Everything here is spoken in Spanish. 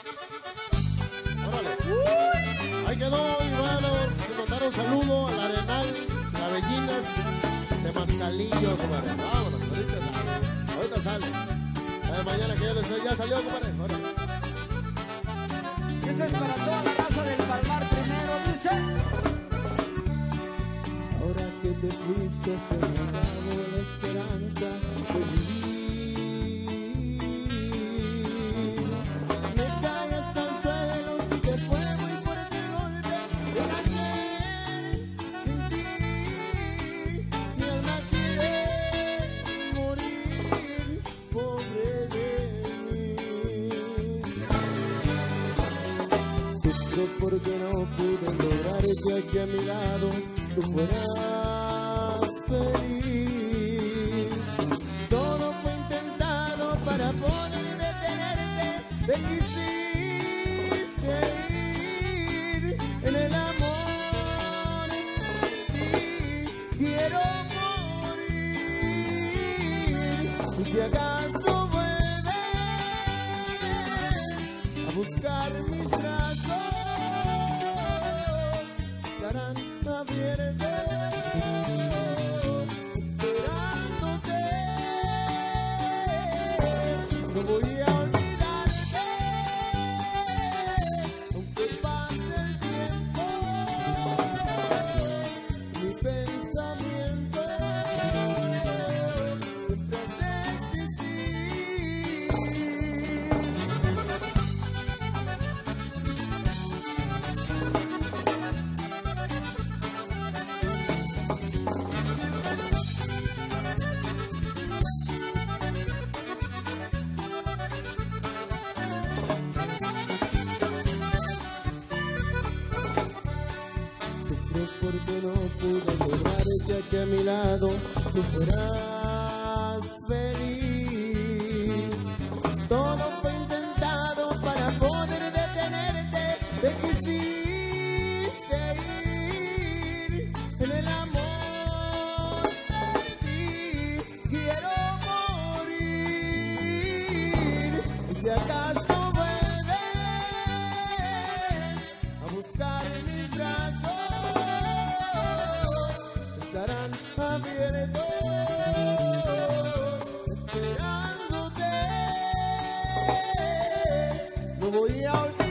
Órale. Ahí quedó, y bueno, se mandaron un saludo al Arenal, Cabellinas de Mascalillo, compadre. Vámonos, ahorita sale. Mañana que ya salió, compadre. Órale. Esto es para toda la raza del Palmar primero, dice. Ahora que te fuiste se me acabó la esperanza de vivir. Me caí hasta el suelo y que fue muy fuerte el golpe de caer sin ti. Mi alma quiere morir, pobre de mí. Sufro porque no pude lograr que aquí a mi lado tú fueras feliz. Todo fue intentado para poder detenerte. Te quisiste ir en el amor. Sí, quiero morir. Y si acaso vuelves a buscar mis brazos, estarán abiertos esperándote. No voy a olvidarte, aunque pase el tiempo. Mi pensamiento siempre hace existir. Porque no pude lograr que aquí a mi lado tú fueras feliz. Todo fue intentado para poder detenerte. Te quisiste ir en el amor. Sí, quiero morir. Y si acaso vuelves a buscar mis brazos, estarán abiertos esperándote. No voy a olvidar.